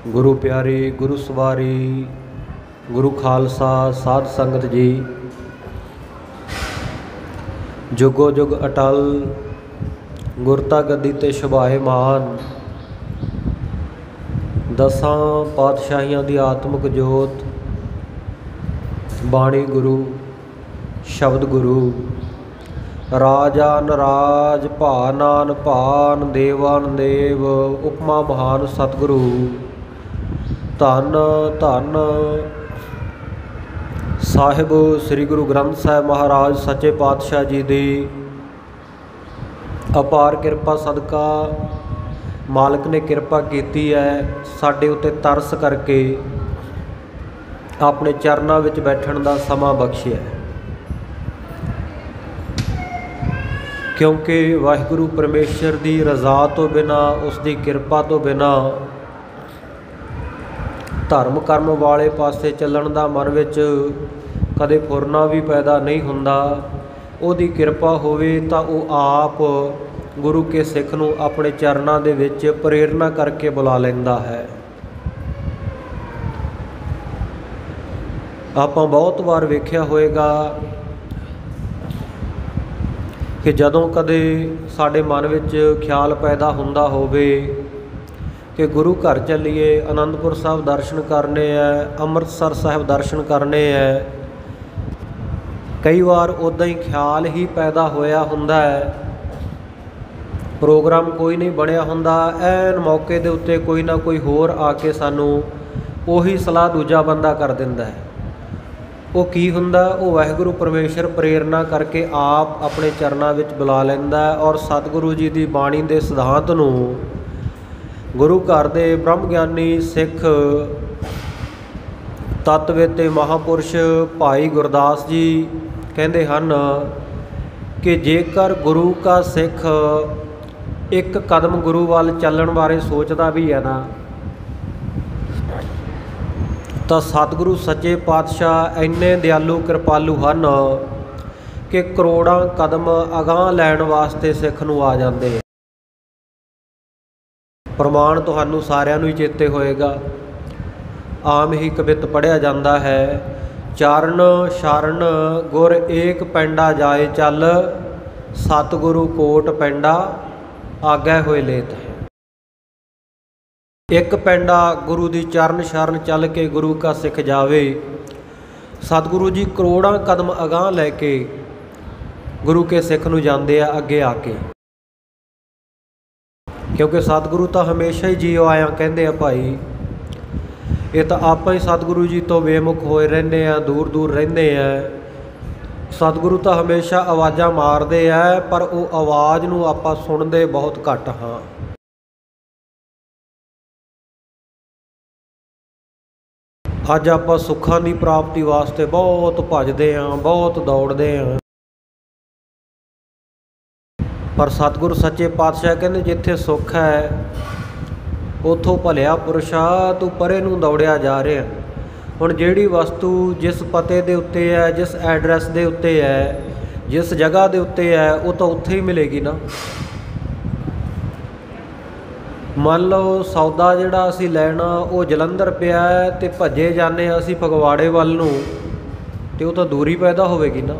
गुरु प्यारी, गुरु सवारी, गुरु खालसा, साध संगत जी, जुगो जुग अटल गुरता गद्दी ते शोभाएमान। दसां पातशाहियां दी आत्मक जोत, बाणी गुरु, शब्द गुरु। राजान राज, भानान भान, देवान देव, उपमा महान सतगुरु। धन धन साहिब श्री गुरु ग्रंथ साहिब महाराज सच्चे पातशाह जी दी अपार किरपा सदका मालिक ने किरपा की है, साडे उत्ते तरस करके अपने चरणों विच बैठण दा समा बख्शिया। क्योंकि वाहिगुरु परमेश्वर की रज़ा तो बिना, उसकी किरपा तो बिना धर्म कर्म वाले पासे चलण दा मन विच कदे फुरना भी पैदा नहीं हुंदा। उहदी किरपा होवे तां वो आप गुरु के सिख नूं अपने चरणों दे विच प्रेरणा करके बुला लैंदा है। आपां बहुत वार वेख्या होएगा कि जदों कदे साडे मन विच ख्याल पैदा हुंदा होवे कि गुरु घर चलीए, आनंदपुर साहब दर्शन करने हैं, अमृतसर साहब दर्शन करने हैं। कई बार उदां ही ख्याल ही पैदा होया हुंदा है, प्रोग्राम कोई नहीं बनिया हुंदा, ऐन मौके दे उत्ते कोई ना कोई होर आके सानू उही सलाह दूजा बंदा कर दिंदा है। वो की हुंदा, वो वाहिगुरु परमेश्वर प्रेरणा करके आप अपने चरणों विच बुला लैंदा है और सतगुरु जी की बाणी के सिद्धांत नूं गुरु घर दे ब्रह्म ज्ञानी सिख तत्ववेते महापुरुष भाई गुरदास जी कहते हैं कि जेकर गुरु का सिख एक कदम गुरु वाल चलण बारे सोचता भी है ना, तो सतगुरु सच्चे पातशाह इन्ने दयालु कृपालु हैं कि करोड़ां कदम अगां लैण वास्ते सिख नूं आ जाते हैं। प्रमाण तुहानू सारिਆਂ ਨੂੰ ही चेते होएगा, आम ही कवित पढ़िया जाता है। चारण शरण गुर एक पेंडा जाए चल, सतगुरु कोट पेंडा आगे होए लेत है। एक पेंडा गुरु दी चरण शरण चल के गुरु का सिख जावे, सतगुरु जी करोड़ां कदम अगां लैके गुरु के सिख नूं जांदे आ अगे आके। क्योंकि सतगुरु तो हमेशा ही जियो आया कहते हैं भाई, ये तो आप ही सतगुरु जी तो बेमुख होए रहने हैं, दूर दूर रहने हैं। सतगुरु तो हमेशा आवाज़ां मारते हैं, पर वो आवाज़ नूं आपां सुणदे बहुत घट हाँ। अज आपां सुखां की प्राप्ति वास्ते बहुत भजदे हाँ, बहुत दौड़ते हैं, पर सतगुरु सच्चे पातशाह कहते जिथे सुख है उथों भलिया पुरुषा तू परे नूं दौड़िया जा रहा है। हुण जिहड़ी वस्तु जिस पते दे उत्ते है, जिस एड्रैस दे उत्ते है, जिस जगह दे उत्ते है, वो तो उत्थे ही मिलेगी ना। मान लो सौदा जिहड़ा असीं लैना वो जलंधर पिया है ते भजे जाने असीं फगवाड़े वल नूं, ते वो तो दूरी पैदा होवेगी ना।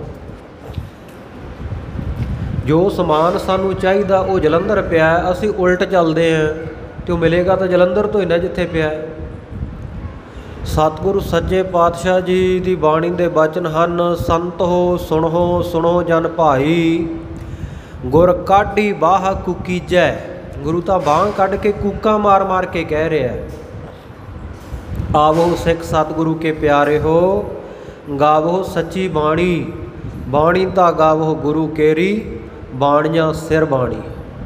जो समान सानू चाहिए वो जलंधर पिया है, असी उल्ट चलते हैं तो मिलेगा तो जलंधर तो ही ना जिथे पिया है। सतगुरु सच्चे पातशाह जी की बाणी के बचन हैं, संत हो सुनो सुनो जन भाई, गुर काढ़ी बाह कुकीजै। गुरु तो बांह कढ़ के कूका मार मार के कह रहा है, आवो सिख सतगुरु के प्यारे हो, गावो सच्ची बाणी, बाणी ता गावो गुरु केरी, बाणियां सिर बाणी।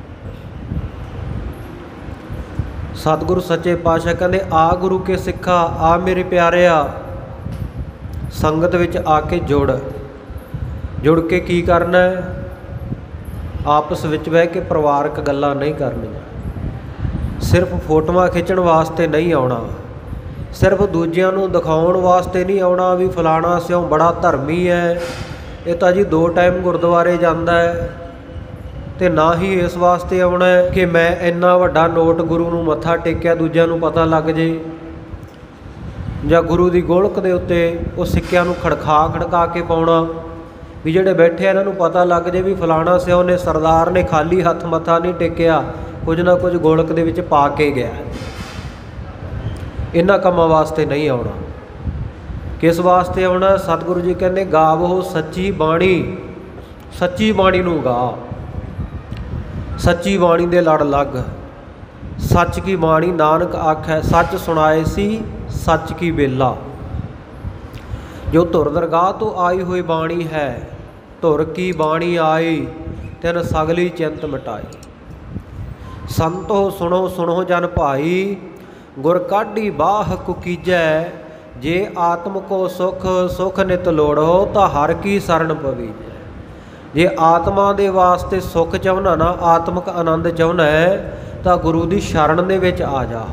सतगुरु सच्चे पातशाह कहते आ गुरु के सिखा, आ मेरे प्यारिया, संगत विच आके जुड़ के की करना है, आपस विच बह के परिवारक गल्लां नहीं करनियां, सिर्फ फोटोआं खिंचण वास्ते नहीं आउणा, सिर्फ दूजियां नूं दिखाउण वास्ते नहीं आउणा भी फलाना सिओं बड़ा धर्मी है, ये तो जी 2 टाइम गुरुद्वारे जांदा है ਤੇ ਨਾ ਹੀ ਇਸ ਵਾਸਤੇ ਆਉਣਾ ਕਿ ਮੈਂ ਇੰਨਾ ਵੱਡਾ ਨੋਟ ਗੁਰੂ ਨੂੰ ਮੱਥਾ ਟੇਕਿਆ ਦੂਜਿਆਂ ਨੂੰ ਪਤਾ ਲੱਗ ਜੇ, ਜਾਂ ਗੁਰੂ ਦੀ ਗੋਲਕ ਦੇ ਉੱਤੇ ਉਹ ਸਿੱਕਿਆਂ ਨੂੰ ਖੜਕਾ ਕੇ ਪਾਉਣਾ ਵੀ ਜਿਹੜੇ ਬੈਠੇ ਇਹਨਾਂ ਨੂੰ ਪਤਾ ਲੱਗ ਜੇ ਵੀ ਫਲਾਣਾ ਸਿਓ ਨੇ ਸਰਦਾਰ ਨੇ ਖਾਲੀ ਹੱਥ ਮੱਥਾ ਨਹੀਂ ਟੇਕਿਆ, ਕੁਝ ਨਾ ਕੁਝ ਗੋਲਕ ਦੇ ਵਿੱਚ ਪਾ ਕੇ ਗਿਆ। ਇਹਨਾਂ ਕੰਮਾਂ ਵਾਸਤੇ ਨਹੀਂ ਆਉਣਾ। ਕਿਸ ਵਾਸਤੇ ਆਉਣਾ? ਸਤਿਗੁਰੂ ਜੀ ਕਹਿੰਦੇ ਗਾਵੋ ਸੱਚੀ ਬਾਣੀ, ਸੱਚੀ ਬਾਣੀ ਨੂੰ ਗਾ, ਸੱਚੀ ਬਾਣੀ ਦੇ ਲੜ ਲੱਗ। ਸੱਚ ਕੀ ਬਾਣੀ ਨਾਨਕ ਆਖੈ, ਸੱਚ ਸੁਣਾਏ ਸੀ ਸੱਚ ਕੀ ਬੇਲਾ। ਜੋ ਧੁਰ ਦਰਗਾਹ ਤੋਂ ਆਈ ਹੋਈ ਬਾਣੀ ਹੈ, ਧੁਰ ਕੀ ਬਾਣੀ ਆਈ ਤਿਨ ਸਗਲੀ ਚਿੰਤ ਮਿਟਾਈ। ਸੰਤੋ ਸੁਣੋ ਸੁਣੋ ਜਨ ਭਾਈ, ਗੁਰ ਕਾਢੀ ਬਾਹ ਕੁਕੀਜੈ। ਜੇ ਆਤਮ ਕੋ ਸੁਖ ਸੁਖ ਨਿਤ ਲੋੜੋ, ਤਾਂ ਹਰ ਕੀ ਸਰਣ ਪਵੀਜੈ। ਜੇ ਆਤਮਾ ਦੇ ਵਾਸਤੇ ਸੁੱਖ ਚਾਹੁੰਦਾ ਨਾ, ਆਤਮਿਕ ਆਨੰਦ ਚਾਹੁੰਦਾ ਹੈ, ਤਾਂ ਗੁਰੂ ਦੀ ਸ਼ਰਨ ਦੇ ਵਿੱਚ ਆ ਜਾ।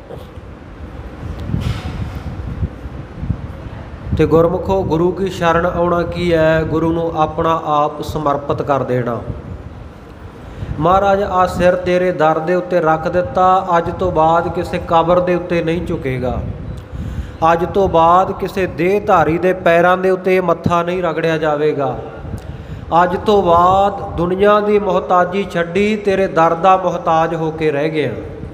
ਤੇ ਗੁਰਮੁਖੋ ਗੁਰੂ ਕੀ ਸ਼ਰਨ ਆਉਣਾ ਕੀ ਹੈ? ਗੁਰੂ ਨੂੰ ਆਪਣਾ ਆਪ ਸਮਰਪਿਤ ਕਰ ਦੇਣਾ। ਮਹਾਰਾਜ ਆ ਸਿਰ ਤੇਰੇ ਦਰ ਦੇ ਉੱਤੇ ਰੱਖ ਦਿੱਤਾ, ਅੱਜ ਤੋਂ ਬਾਅਦ ਕਿਸੇ ਕਬਰ ਦੇ ਉੱਤੇ ਨਹੀਂ ਝੁਕੇਗਾ। ਅੱਜ ਤੋਂ ਬਾਅਦ ਕਿਸੇ ਦੇਹਧਾਰੀ ਦੇ ਪੈਰਾਂ ਦੇ ਉੱਤੇ ਮੱਥਾ ਨਹੀਂ ਰਗੜਿਆ ਜਾਵੇਗਾ। ਅੱਜ ਤੋਂ ਬਾਅਦ ਦੁਨੀਆ ਦੀ ਮੁਹਤਾਜੀ ਛੱਡੀ, ਤੇਰੇ ਦਰ ਦਾ ਮੁਹਤਾਜ ਹੋ ਕੇ ਰਹਿ ਗਿਆ।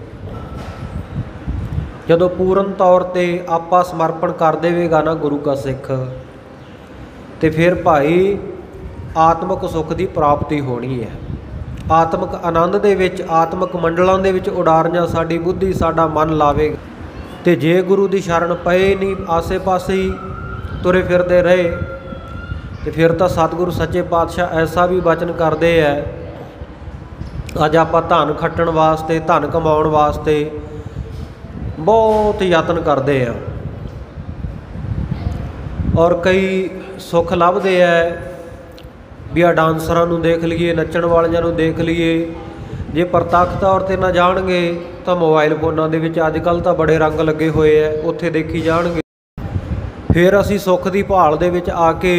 ਜਦੋਂ ਪੂਰਨ ਤੌਰ 'ਤੇ ਆਪਾ ਸਮਰਪਣ ਕਰ ਦੇਵੇਗਾ ਨਾ ਗੁਰੂ ਕਾ ਸਿੱਖ, ਤੇ ਫਿਰ ਭਾਈ ਆਤਮਿਕ ਸੁੱਖ ਦੀ ਪ੍ਰਾਪਤੀ ਹੋਣੀ ਹੈ। ਆਤਮਿਕ ਆਨੰਦ ਦੇ ਵਿੱਚ, ਆਤਮਿਕ ਮੰਡਲਾਂ ਦੇ ਵਿੱਚ ਉਡਾਰੀਆਂ ਸਾਡੀ ਬੁੱਧੀ, ਸਾਡਾ ਮਨ ਲਾਵੇਗਾ। ਤੇ ਜੇ ਗੁਰੂ ਦੀ ਸ਼ਰਨ ਪਏ ਨਹੀਂ, ਆਸੇ ਪਾਸੇ ਹੀ ਤੁਰੇ ਫਿਰਦੇ ਰਹੇ, ਤੇ ਫਿਰ ਤਾਂ ਸਤਿਗੁਰੂ ਸੱਚੇ ਪਾਤਸ਼ਾਹ ਐਸਾ ਵੀ ਬਚਨ ਕਰਦੇ ਹੈ। ਅੱਜ ਆਪਾਂ ਧਨ ਖੱਟਣ ਵਾਸਤੇ, ਧਨ ਕਮਾਉਣ ਵਾਸਤੇ ਬਹੁਤ ਯਤਨ ਕਰਦੇ ਆ, ਔਰ ਕਈ ਸੁੱਖ ਲੱਭਦੇ ਹੈ ਵੀ ਆ ਡਾਂਸਰਾਂ ਨੂੰ ਦੇਖ ਲਈਏ, ਨੱਚਣ ਵਾਲਿਆਂ ਨੂੰ ਦੇਖ ਲਈਏ। ਜੇ ਪ੍ਰਤੱਖ ਤੌਰ 'ਤੇ ਨਾ ਜਾਣਗੇ ਤਾਂ ਮੋਬਾਈਲ ਫੋਨਾਂ ਦੇ ਵਿੱਚ ਅੱਜ ਕੱਲ੍ਹ ਤਾਂ ਬੜੇ ਰੰਗ ਲੱਗੇ ਹੋਏ ਹੈ, ਉੱਥੇ ਦੇਖੀ ਜਾਣਗੇ। ਫਿਰ ਅਸੀਂ ਸੁੱਖ ਦੀ ਭਾਲ ਦੇ ਵਿੱਚ ਆ ਕੇ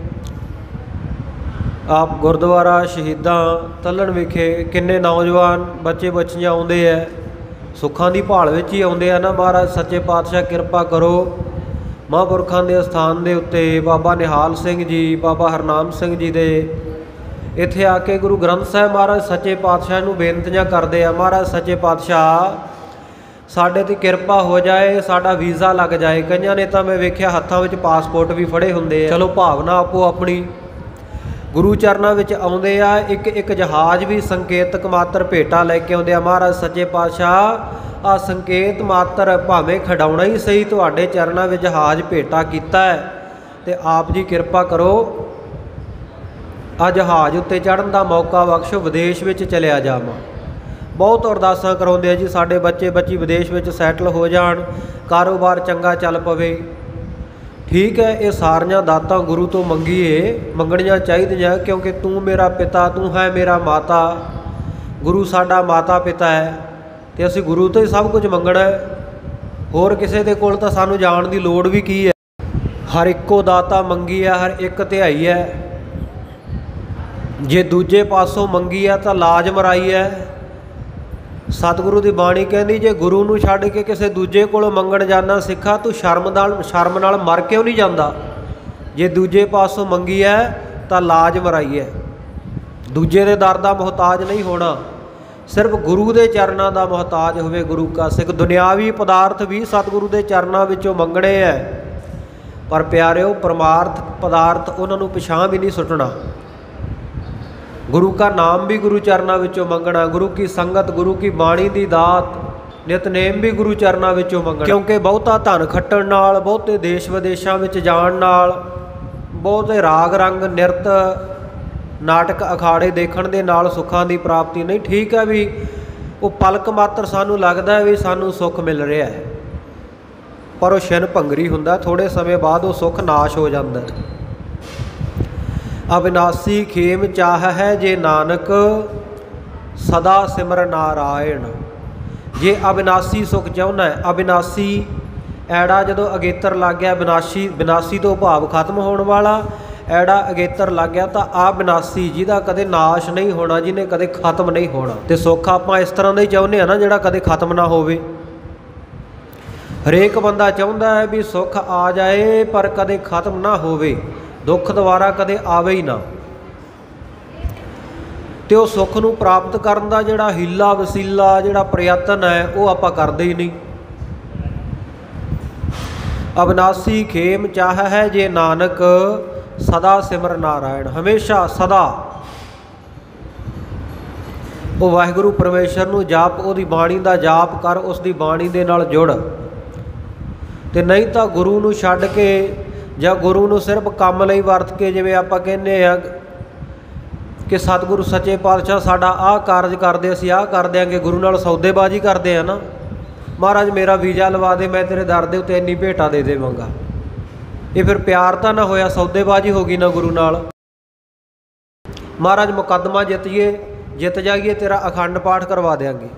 ਆਪ ਗੁਰਦੁਆਰਾ ਸ਼ਹੀਦਾਂ ਤੱਲਣ ਵਿਖੇ ਕਿੰਨੇ ਨੌਜਵਾਨ ਬੱਚੇ ਬੱਚੀਆਂ ਆਉਂਦੇ ਹੈ, ਸੁੱਖਾਂ ਦੀ ਭਾਲ ਵਿੱਚ ਹੀ ਆਉਂਦੇ ਆ ਨਾ। ਮਹਾਰਾਜ ਸੱਚੇ ਪਾਤਸ਼ਾਹ ਕਿਰਪਾ ਕਰੋ, ਮਹਾਂਪੁਰਖਾਂ ਦੇ ਅਸਥਾਨ ਦੇ ਉੱਤੇ ਬਾਬਾ ਨਿਹਾਲ ਸਿੰਘ ਜੀ, ਬਾਬਾ ਹਰਨਾਮ ਸਿੰਘ ਜੀ ਦੇ ਇੱਥੇ ਆ ਕੇ ਗੁਰੂ ਗ੍ਰੰਥ ਸਾਹਿਬ ਮਹਾਰਾਜ ਸੱਚੇ ਪਾਤਸ਼ਾਹ ਨੂੰ ਬੇਨਤੀਆਂ ਕਰਦੇ ਆ, ਮਹਾਰਾਜ ਸੱਚੇ ਪਾਤਸ਼ਾਹ ਸਾਡੇ 'ਤੇ ਕਿਰਪਾ ਹੋ ਜਾਏ, ਸਾਡਾ ਵੀਜ਼ਾ ਲੱਗ ਜਾਏ। ਕਈਆਂ ਨੇ ਤਾਂ ਮੈਂ ਵੇਖਿਆ ਹੱਥਾਂ ਵਿੱਚ ਪਾਸਪੋਰਟ ਵੀ ਫੜੇ ਹੁੰਦੇ ਆ। ਚਲੋ ਭਾਵਨਾ ਆਪੋ ਆਪਣੀ, ਗੁਰੂ ਚਰਨਾਂ ਵਿੱਚ ਆਉਂਦੇ ਆ। ਇੱਕ ਜਹਾਜ਼ ਵੀ ਸੰਕੇਤਕ ਮਾਤਰ ਭੇਟਾ ਲੈ ਕੇ ਆਉਂਦੇ ਆ। ਮਹਾਰਾਜ ਸੱਚੇ ਪਾਤਸ਼ਾਹ ਆ ਸੰਕੇਤ ਮਾਤਰ ਭਾਵੇਂ ਖਿਡਾਉਣਾ ਹੀ ਸਹੀ, ਤੁਹਾਡੇ ਚਰਨਾਂ ਵਿੱਚ ਜਹਾਜ਼ ਭੇਟਾ ਕੀਤਾ ਹੈ, ਤੇ ਆਪ ਜੀ ਕਿਰਪਾ ਕਰੋ ਆ ਜਹਾਜ਼ ਉੱਤੇ ਚੜ੍ਹਨ ਦਾ ਮੌਕਾ ਬਖਸ਼ੋ, ਵਿਦੇਸ਼ ਵਿੱਚ ਚਲਿਆ ਜਾਵਾਂ। ਬਹੁਤ ਅਰਦਾਸਾਂ ਕਰਾਉਂਦੇ ਆ ਜੀ, ਸਾਡੇ ਬੱਚੇ ਬੱਚੀ ਵਿਦੇਸ਼ ਵਿੱਚ ਸੈਟਲ ਹੋ ਜਾਣ, ਕਾਰੋਬਾਰ ਚੰਗਾ ਚੱਲ ਪਵੇ। ਠੀਕ ਹੈ, ਇਹ ਸਾਰੀਆਂ ਦਾਤਾਂ ਗੁਰੂ ਤੋਂ ਮੰਗਣੀਆਂ ਚਾਹੀਦੀਆਂ, ਕਿਉਂਕਿ ਤੂੰ ਮੇਰਾ ਪਿਤਾ, ਤੂੰ ਹੈ ਮੇਰਾ ਮਾਤਾ। ਗੁਰੂ ਸਾਡਾ ਮਾਤਾ ਪਿਤਾ ਹੈ, ਤੇ ਅਸੀਂ ਗੁਰੂ ਤੋਂ ਹੀ ਸਭ ਕੁਝ ਮੰਗਣਾ ਹੈ। ਹੋਰ ਕਿਸੇ ਦੇ ਕੋਲ ਤਾਂ ਸਾਨੂੰ ਜਾਣ ਦੀ ਲੋੜ ਵੀ ਕੀ ਹੈ। ਹਰ ਇੱਕੋ ਦਾਤਾ ਮੰਗੀ ਹੈ, ਹਰ ਇੱਕ ਧਿਆਈ ਹੈ। ਜੇ ਦੂਜੇ ਪਾਸੋਂ ਮੰਗੀ ਹੈ ਤਾਂ ਲਾਜ ਮਰਾਈ ਹੈ। ਸਤਿਗੁਰੂ ਦੀ ਬਾਣੀ ਕਹਿੰਦੀ, ਜੇ ਗੁਰੂ ਨੂੰ ਛੱਡ ਕੇ ਕਿਸੇ ਦੂਜੇ ਕੋਲੋਂ ਮੰਗਣ ਜਾਣਾ ਸਿੱਖਾ, ਤੂੰ ਸ਼ਰਮ ਨਾਲ ਮਰ ਕਿਉਂ ਨਹੀਂ ਜਾਂਦਾ? ਜੇ ਦੂਜੇ ਪਾਸੋਂ ਮੰਗੀ ਹੈ ਤਾਂ ਲਾਜ ਮਰਾਈ ਹੈ। ਦੂਜੇ ਦੇ ਦਰ ਦਾ ਮੁਹਤਾਜ ਨਹੀਂ ਹੋਣਾ, ਸਿਰਫ ਗੁਰੂ ਦੇ ਚਰਨਾਂ ਦਾ ਮੁਹਤਾਜ ਹੋਵੇ ਗੁਰੂ ਕਾ ਸਿੱਖ। ਦੁਨਿਆਵੀ ਪਦਾਰਥ ਵੀ ਸਤਿਗੁਰੂ ਦੇ ਚਰਨਾਂ ਵਿੱਚੋਂ ਮੰਗਣੇ ਹੈ, ਪਰ ਪਿਆਰਿਓ ਪਰਮਾਰਥ ਪਦਾਰਥ ਉਹਨਾਂ ਨੂੰ ਪਿਛਾਂਹ ਵੀ ਨਹੀਂ ਸੁੱਟਣਾ। ਗੁਰੂ ਕਾ ਨਾਮ ਵੀ ਗੁਰੂ ਚਰਨਾਂ ਵਿੱਚੋਂ ਮੰਗਣਾ, ਗੁਰੂ ਕੀ ਸੰਗਤ, ਗੁਰੂ ਕੀ ਬਾਣੀ ਦੀ ਦਾਤ, ਨਿਤਨੇਮ ਵੀ ਗੁਰੂ ਚਰਨਾਂ ਵਿੱਚੋਂ ਮੰਗਣਾ। ਕਿਉਂਕਿ ਬਹੁਤਾ ਧਨ ਖੱਟਣ ਨਾਲ, ਬਹੁਤੇ ਦੇਸ਼ ਵਿਦੇਸ਼ਾਂ ਵਿੱਚ ਜਾਣ ਨਾਲ, ਬਹੁਤੇ ਰਾਗ ਰੰਗ ਨਿਰਤ ਨਾਟਕ ਅਖਾੜੇ ਦੇਖਣ ਦੇ ਨਾਲ ਸੁੱਖਾਂ ਦੀ ਪ੍ਰਾਪਤੀ ਨਹੀਂ। ਠੀਕ ਹੈ ਵੀ ਉਹ ਪਲਕ ਮਾਤਰ ਸਾਨੂੰ ਲੱਗਦਾ ਵੀ ਸਾਨੂੰ ਸੁੱਖ ਮਿਲ ਰਿਹਾ ਹੈ, ਪਰ ਉਹ ਛਿਨ ਭੰਗਰੀ ਹੁੰਦਾ, ਥੋੜ੍ਹੇ ਸਮੇਂ ਬਾਅਦ ਉਹ ਸੁੱਖ ਨਾਸ਼ ਹੋ ਜਾਂਦਾ। ਅਬਿਨਾਸੀ ਖੇਮ ਚਾਹ ਹੈ ਜੇ ਨਾਨਕ, ਸਦਾ ਸਿਮਰ ਨਾਰਾਇਣ। ਜੇ ਅਬਿਨਾਸੀ ਸੁੱਖ ਚਾਹੁੰਦਾ ਹੈ, ਅਬਿਨਾਸੀ ਐੜਾ ਜਦੋਂ ਅਗੇਤਰ ਲੱਗ ਗਿਆ, ਵਿਨਾਸ਼ੀ ਤੋਂ ਭਾਵ ਖਤਮ ਹੋਣ ਵਾਲਾ, ਐੜਾ ਅਗੇਤਰ ਲੱਗ ਗਿਆ ਤਾਂ ਆ ਵਿਨਾਸ਼ੀ, ਜਿਹਦਾ ਕਦੇ ਨਾਸ਼ ਨਹੀਂ ਹੋਣਾ, ਜਿਹਨੇ ਕਦੇ ਖਤਮ ਨਹੀਂ ਹੋਣਾ। ਤੇ ਸੁੱਖ ਆਪਾਂ ਇਸ ਤਰ੍ਹਾਂ ਦਾ ਹੀ ਚਾਹੁੰਦੇ ਹਾਂ ਨਾ, ਜਿਹੜਾ ਕਦੇ ਖਤਮ ਨਾ ਹੋਵੇ। ਹਰੇਕ ਬੰਦਾ ਚਾਹੁੰਦਾ ਹੈ ਵੀ ਸੁੱਖ ਆ ਜਾਏ ਪਰ ਕਦੇ ਖਤਮ ਨਾ ਹੋਵੇ, ਦੁੱਖ ਦੁਬਾਰਾ ਕਦੇ ਆਵੇ ਹੀ ਨਾ। ਤੇ ਉਹ ਸੁੱਖ ਨੂੰ ਪ੍ਰਾਪਤ ਕਰਨ ਦਾ ਜਿਹੜਾ ਹੀਲਾ ਵਸੀਲਾ, ਜਿਹੜਾ ਪ੍ਰਯਤਨ ਹੈ, ਉਹ ਆਪਾਂ ਕਰਦੇ ਹੀ ਨਹੀਂ। ਅਬਨਾਸੀ ਖੇਮ ਚਾਹ ਹੈ ਜੇ ਨਾਨਕ, ਸਦਾ ਸਿਮਰ ਨਾਰਾਇਣ। ਹਮੇਸ਼ਾ ਸਦਾ ਉਹ ਵਾਹਿਗੁਰੂ ਪਰਮੇਸ਼ਰ ਨੂੰ ਜਾਪ, ਉਹਦੀ ਬਾਣੀ ਦਾ ਜਾਪ ਕਰ, ਉਸ ਦੀ ਬਾਣੀ ਦੇ ਨਾਲ ਜੁੜ। ਤੇ ਨਹੀਂ ਤਾਂ ਗੁਰੂ ਨੂੰ ਛੱਡ ਕੇ ਜਾਂ ਗੁਰੂ ਨੂੰ ਸਿਰਫ ਕੰਮ ਲਈ ਵਰਤ ਕੇ, ਜਿਵੇਂ ਆਪਾਂ ਕਹਿੰਦੇ ਆ ਕਿ ਸਤਿਗੁਰੂ ਸੱਚੇ ਪਾਤਸ਼ਾਹ ਸਾਡਾ ਆਹ ਕਾਰਜ ਕਰਦੇ, ਅਸੀਂ ਆਹ ਕਰ ਦਿਆਂਗੇ, ਗੁਰੂ ਨਾਲ ਸੌਦੇਬਾਜ਼ੀ ਕਰਦੇ ਆ ਨਾ। ਮਹਾਰਾਜ ਮੇਰਾ ਵੀਜ਼ਾ ਲਵਾ ਦੇ, ਮੈਂ ਤੇਰੇ ਦਰ ਦੇ ਉੱਤੇ ਇੰਨੀ ਭੇਟਾ ਦੇ ਦੇਵਾਂਗਾ। ਇਹ ਫਿਰ ਪਿਆਰ ਤਾਂ ਨਾ ਹੋਇਆ, ਸੌਦੇਬਾਜ਼ੀ ਹੋ ਗਈ ਨਾ ਗੁਰੂ ਨਾਲ। ਮਹਾਰਾਜ ਮੁਕੱਦਮਾ ਜਿੱਤ ਜਾਈਏ, ਤੇਰਾ ਅਖੰਡ ਪਾਠ ਕਰਵਾ ਦਿਆਂਗੇ।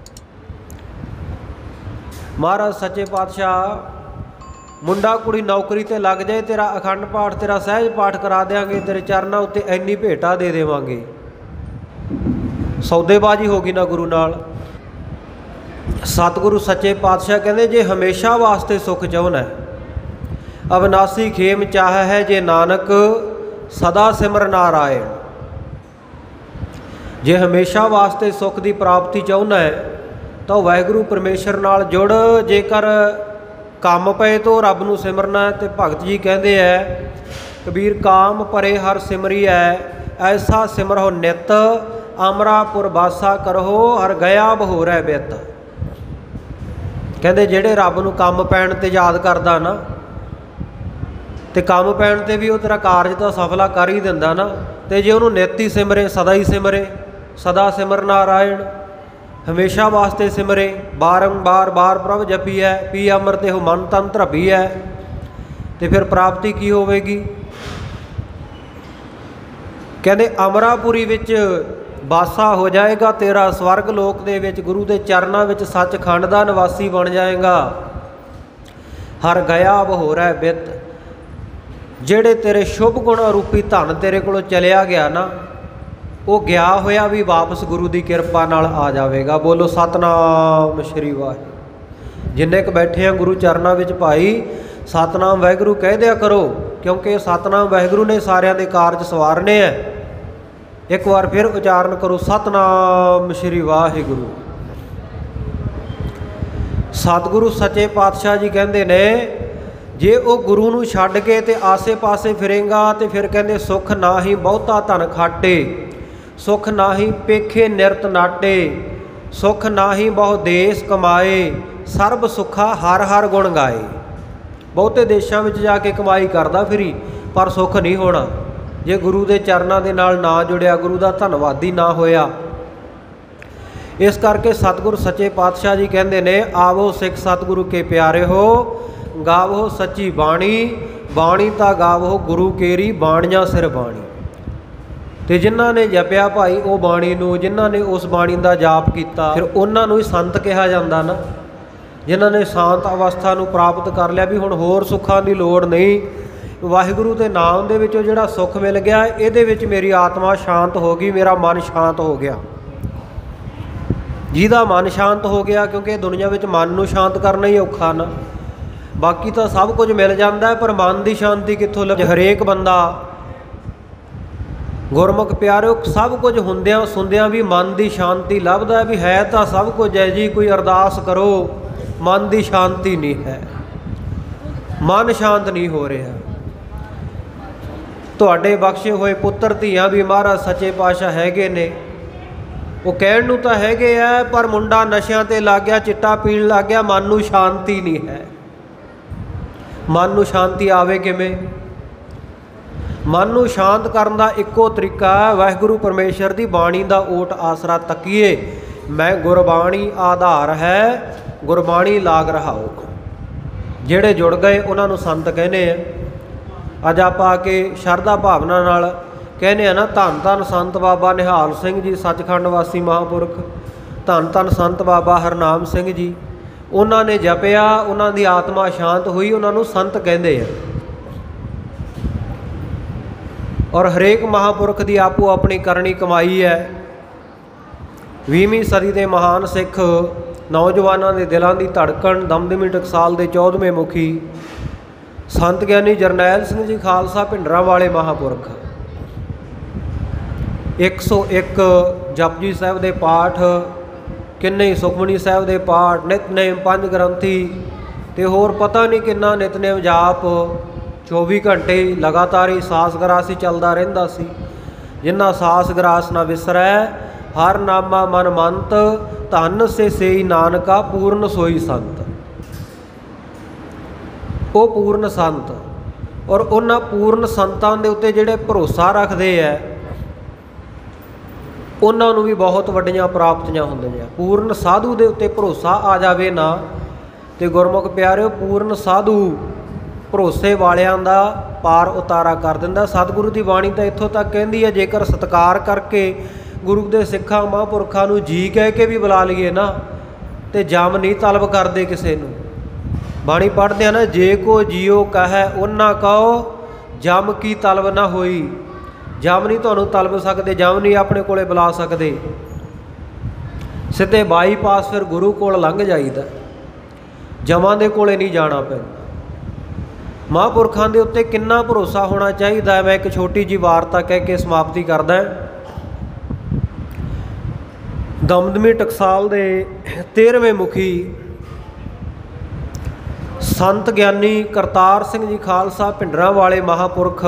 ਮਹਾਰਾਜ ਸੱਚੇ ਪਾਤਸ਼ਾਹ ਮੁੰਡਾ ਕੁੜੀ ਨੌਕਰੀ ਤੇ ਲੱਗ ਜਾਏ, ਤੇਰਾ ਅਖੰਡ ਪਾਠ, ਤੇਰਾ ਸਹਿਜ ਪਾਠ ਕਰਾ ਦਿਆਂਗੇ, ਤੇਰੇ ਚਰਨਾਂ ਉੱਤੇ ਇੰਨੀ ਭੇਟਾ ਦੇ ਦੇਵਾਂਗੇ। ਸੌਦੇਬਾਜ਼ੀ ਹੋ ਗਈ ਨਾ ਗੁਰੂ ਨਾਲ। ਸਤਿਗੁਰੂ ਸੱਚੇ ਪਾਤਸ਼ਾਹ ਕਹਿੰਦੇ ਜੇ ਹਮੇਸ਼ਾ ਵਾਸਤੇ ਸੁੱਖ ਚਾਹੁੰਦਾ, ਅਵਨਾਸੀ ਖੇਮ ਚਾਹ ਹੈ ਜੇ ਨਾਨਕ, ਸਦਾ ਸਿਮਰ ਨਾਰਾਇਣ। ਜੇ ਹਮੇਸ਼ਾ ਵਾਸਤੇ ਸੁੱਖ ਦੀ ਪ੍ਰਾਪਤੀ ਚਾਹੁੰਦਾ ਹੈ ਤਾਂ ਵਾਹਿਗੁਰੂ ਪਰਮੇਸ਼ਰ ਨਾਲ ਜੁੜ। ਜੇਕਰ ਕੰਮ ਪਏ ਤੋਂ ਰੱਬ ਨੂੰ ਸਿਮਰਨਾ। ਤੇ ਭਗਤ ਜੀ ਕਹਿੰਦੇ ਹੈ, ਕਬੀਰ ਕਾਮ ਪਰੇ ਹਰ ਸਿਮਰੀ ਹੈ, ਐਸਾ ਸਿਮਰੋ ਨਿਤ, ਅਮਰਾਪੁਰ ਬਾਸਾ ਕਰੋ, ਹਰ ਗਿਆ ਬਹੋਰੈ ਬਿੱਤ। ਕਹਿੰਦੇ ਜਿਹੜੇ ਰੱਬ ਨੂੰ ਕੰਮ ਪੈਣ 'ਤੇ ਯਾਦ ਕਰਦਾ ਨਾ, ਤੇ ਕੰਮ ਪੈਣ 'ਤੇ ਵੀ ਉਹ ਤੇਰਾ ਕਾਰਜ ਤਾਂ ਸਫਲਾ ਕਰ ਹੀ ਦਿੰਦਾ ਨਾ। ਤੇ ਜੇ ਉਹਨੂੰ ਨਿਤ ਹੀ ਸਿਮਰੇ, ਸਦਾ ਹੀ ਸਿਮਰੇ, ਸਦਾ ਸਿਮਰ ਨਾਰਾਇਣ, ਹਮੇਸ਼ਾ ਵਾਸਤੇ ਸਿਮਰੇ, ਬਾਰੰਬਾਰ ਬਾਰ ਪ੍ਰਭ ਜਪੀ ਹੈ, ਪੀ ਅੰਮ੍ਰਿਤ ਇਹੋ ਮਨ ਤਨ ਧਰਪੀ ਹੈ। ਤੇ ਫਿਰ ਪ੍ਰਾਪਤੀ ਕੀ ਹੋਵੇਗੀ? ਕਹਿੰਦੇ ਅਮਰਾਪੁਰੀ ਵਿੱਚ ਬਾਸਾ ਹੋ ਜਾਏਗਾ ਤੇਰਾ, ਸਵਰਗ ਲੋਕ ਦੇ ਵਿੱਚ ਗੁਰੂ ਦੇ ਚਰਨਾਂ ਵਿੱਚ ਸੱਚਖੰਡ ਦਾ ਨਿਵਾਸੀ ਬਣ ਜਾਏਗਾ। ਹਰ ਗਿਆ ਬਹੋਰੈ ਬਿੱਤ। ਜਿਹੜੇ ਤੇਰੇ ਸ਼ੁਭ ਗੁਣ ਰੂਪੀ ਧਨ ਤੇਰੇ ਕੋਲੋਂ ਚਲਿਆ ਗਿਆ ਨਾ, ਉਹ ਗਿਆ ਹੋਇਆ ਵੀ ਵਾਪਸ ਗੁਰੂ ਦੀ ਕਿਰਪਾ ਨਾਲ ਆ ਜਾਵੇਗਾ। ਬੋਲੋ ਸਤਨਾਮ ਸ਼੍ਰੀ ਵਾਹਿਗੁਰੂ। ਜਿੰਨੇ ਕੁ ਬੈਠੇ ਆ ਗੁਰੂ ਚਰਨਾਂ ਵਿੱਚ ਭਾਈ, ਸਤਨਾਮ ਵਾਹਿਗੁਰੂ ਕਹਿ ਦਿਆ ਕਰੋ, ਕਿਉਂਕਿ ਸਤਨਾਮ ਵਾਹਿਗੁਰੂ ਨੇ ਸਾਰਿਆਂ ਦੇ ਕਾਰਜ ਸਵਾਰਨੇ ਆ। ਇੱਕ ਵਾਰ ਫਿਰ ਉਚਾਰਨ ਕਰੋ, ਸਤਨਾਮ ਸ਼੍ਰੀ ਵਾਹਿਗੁਰੂ। ਸਤਿਗੁਰੂ ਸੱਚੇ ਪਾਤਸ਼ਾਹ ਜੀ ਕਹਿੰਦੇ ਨੇ, ਜੇ ਉਹ ਗੁਰੂ ਨੂੰ ਛੱਡ ਕੇ ਤੇ ਆਸੇ ਪਾਸੇ ਫਿਰੇਗਾ ਤੇ ਫਿਰ ਕਹਿੰਦੇ ਸੁੱਖ ਨਾ ਹੀ ਬਹੁਤਾ ਧਨ ਖਾਟੇ, ਸੁੱਖ ਨਾ ਹੀ ਪੇਖੇ ਨਿਰਤ ਨਾਟੇ, ਸੁੱਖ ਨਾ ਹੀ ਬਹੁ ਦੇਸ ਕਮਾਏ, ਸਰਬ ਸੁੱਖਾ ਹਰ ਹਰ ਗੁਣ ਗਾਏ। ਬਹੁਤੇ ਦੇਸ਼ਾਂ ਵਿੱਚ ਜਾ ਕੇ ਕਮਾਈ ਕਰਦਾ ਫਿਰੀ, ਪਰ ਸੁੱਖ ਨਹੀਂ ਹੋਣਾ ਜੇ ਗੁਰੂ ਦੇ ਚਰਨਾਂ ਦੇ ਨਾਲ ਨਾ ਜੁੜਿਆ, ਗੁਰੂ ਦਾ ਧੰਨਵਾਦੀ ਨਾ ਹੋਇਆ। ਇਸ ਕਰਕੇ ਸਤਿਗੁਰੂ ਸੱਚੇ ਪਾਤਸ਼ਾਹ ਜੀ ਕਹਿੰਦੇ ਨੇ, ਆਵੋ ਸਿੱਖ ਸਤਿਗੁਰੂ ਕੇ ਪਿਆਰੇ ਹੋ, ਗਾਵੋ ਸੱਚੀ ਬਾਣੀ, ਬਾਣੀ ਤਾਂ ਗਾਵੋ ਗੁਰੂ ਕੇਰੀ, ਬਾਣੀਆਂ ਸਿਰ ਬਾਣੀ। ਤੇ ਜਿਨ੍ਹਾਂ ਨੇ ਜਪਿਆ ਭਾਈ ਉਹ ਬਾਣੀ ਨੂੰ, ਜਿਨ੍ਹਾਂ ਨੇ ਉਸ ਬਾਣੀ ਦਾ ਜਾਪ ਕੀਤਾ, ਫਿਰ ਉਹਨਾਂ ਨੂੰ ਹੀ ਸੰਤ ਕਿਹਾ ਜਾਂਦਾ ਨਾ। ਜਿਨ੍ਹਾਂ ਨੇ ਸ਼ਾਂਤ ਅਵਸਥਾ ਨੂੰ ਪ੍ਰਾਪਤ ਕਰ ਲਿਆ ਵੀ ਹੁਣ ਹੋਰ ਸੁੱਖਾਂ ਦੀ ਲੋੜ ਨਹੀਂ, ਵਾਹਿਗੁਰੂ ਦੇ ਨਾਮ ਦੇ ਵਿੱਚੋਂ ਜਿਹੜਾ ਸੁੱਖ ਮਿਲ ਗਿਆ, ਇਹਦੇ ਵਿੱਚ ਮੇਰੀ ਆਤਮਾ ਸ਼ਾਂਤ ਹੋ ਗਈ, ਮੇਰਾ ਮਨ ਸ਼ਾਂਤ ਹੋ ਗਿਆ। ਜਿਹਦਾ ਮਨ ਸ਼ਾਂਤ ਹੋ ਗਿਆ, ਕਿਉਂਕਿ ਦੁਨੀਆ ਵਿੱਚ ਮਨ ਨੂੰ ਸ਼ਾਂਤ ਕਰਨਾ ਹੀ ਔਖਾ ਨਾ। ਬਾਕੀ ਤਾਂ ਸਭ ਕੁਝ ਮਿਲ ਜਾਂਦਾ, ਪਰ ਮਨ ਦੀ ਸ਼ਾਂਤੀ ਕਿੱਥੋਂ ਲੱਭੇ? ਹਰੇਕ ਬੰਦਾ ਗੁਰਮੁਖ ਪਿਆਰਿਓ, ਸਭ ਕੁਝ ਹੁੰਦਿਆਂ ਸੁਣਦਿਆਂ ਵੀ ਮਨ ਦੀ ਸ਼ਾਂਤੀ ਲੱਭਦਾ ਵੀ ਹੈ ਤਾਂ ਸਭ ਕੁਝ ਹੈ ਜੀ। ਕੋਈ ਅਰਦਾਸ ਕਰੋ, ਮਨ ਦੀ ਸ਼ਾਂਤੀ ਨਹੀਂ ਹੈ, ਮਨ ਸ਼ਾਂਤ ਨਹੀਂ ਹੋ ਰਿਹਾ। ਤੁਹਾਡੇ ਬਖਸ਼ੇ ਹੋਏ ਪੁੱਤਰ ਧੀਆਂ ਵੀ ਮਹਾਰਾਜ ਸੱਚੇ ਪਾਤਸ਼ਾਹ ਹੈਗੇ ਨੇ, ਉਹ ਕਹਿਣ ਨੂੰ ਤਾਂ ਹੈਗੇ ਆ, ਪਰ ਮੁੰਡਾ ਨਸ਼ਿਆਂ 'ਤੇ ਲੱਗ ਗਿਆ, ਚਿੱਟਾ ਪੀਣ ਲੱਗ ਗਿਆ, ਮਨ ਨੂੰ ਸ਼ਾਂਤੀ ਨਹੀਂ ਹੈ। ਮਨ ਨੂੰ ਸ਼ਾਂਤੀ ਆਵੇ ਕਿਵੇਂ? ਮਨ ਨੂੰ ਸ਼ਾਂਤ ਕਰਨ ਦਾ ਇੱਕੋ ਤਰੀਕਾ ਵਾਹਿਗੁਰੂ ਪਰਮੇਸ਼ਰ ਦੀ ਬਾਣੀ ਦਾ ਓਟ ਆਸਰਾ ਤੱਕੀਏ। ਮੈਂ ਗੁਰਬਾਣੀ ਆਧਾਰ ਹੈ, ਗੁਰਬਾਣੀ ਲਾਗ ਰਹਾਓ। ਜਿਹੜੇ ਜੁੜ ਗਏ ਉਹਨਾਂ ਨੂੰ ਸੰਤ ਕਹਿੰਦੇ ਆ। ਅੱਜ ਆਪਾਂ ਆ ਕੇ ਸ਼ਰਧਾ ਭਾਵਨਾ ਨਾਲ ਕਹਿੰਦੇ ਆ ਨਾ, ਧੰਨ ਧੰਨ ਸੰਤ ਬਾਬਾ ਨਿਹਾਲ ਸਿੰਘ ਜੀ, ਸੱਚਖੰਡ ਵਾਸੀ ਮਹਾਂਪੁਰਖ, ਧੰਨ ਧੰਨ ਸੰਤ ਬਾਬਾ ਹਰਨਾਮ ਸਿੰਘ ਜੀ। ਉਹਨਾਂ ਨੇ ਜਪਿਆ, ਉਹਨਾਂ ਦੀ ਆਤਮਾ ਸ਼ਾਂਤ ਹੋਈ, ਉਹਨਾਂ ਨੂੰ ਸੰਤ ਕਹਿੰਦੇ ਆ। और हरेक महापुरख की आपो अपनी करनी कमाई है। 20वीं सदी के महान सिख नौजवानों के दिलों की धड़कन दमदमी टकसाल के 14वें मुखी संत ज्ञानी जरनैल सिंह जी खालसा भिंडरां वाले महापुरख 101 जपजी साहिब के पाठ, किन्ने सुखमनी साहिब के पाठ, नितनेम 5 ग्रंथी तो होर पता नहीं किन्ना नितनेम जाप 24 घंटे लगातार ही सास गरास ही चलता रहिंदा सी। जिन्ना सास गरास ना विसरै, हर नामा मन मंत, धन से सेई नानका पूर्ण सोई संत। वो पूर्ण संत और उन्हां पूर्ण संतां दे उत्ते जिहड़े भरोसा रखते हैं उन्होंने भी बहुत वड्डियां प्राप्तियां हुंदियां। पूर्ण साधु के उत्ते भरोसा आ जाए ना तो गुरमुख प्यारिओ पूर्ण साधु भरोसे वालियां दा पार उतारा कर दिंदा। सतगुरु की बाणी तो इत्थों तक कहती है, जेकर सत्कार करके गुरु के सिखां महापुरखां नूं जी कह के भी बुला लीए ना तो जम नहीं तलब करते किसी नूं। बाणी पढ़ते हैं ना, जे को जियो कहे उन्ना कहो जम की तलब ना होई। जम नहीं तुहानूं तलब सकते, जम नहीं अपने कोले बुला सकते। सीधे बाईपास फिर गुरु कोल लंघ जाईदा, जमां दे कोले नहीं जाना पैंदा। महापुरखां दे उत्ते किन्ना भरोसा होना चाहिए। मैं एक छोटी जी वार्ता कह के समाप्ति करदा। दमदमी टकसाल दे 13वें मुखी संत ज्ञानी करतार सिंह जी खालसा भिंडरां वाले महापुरख,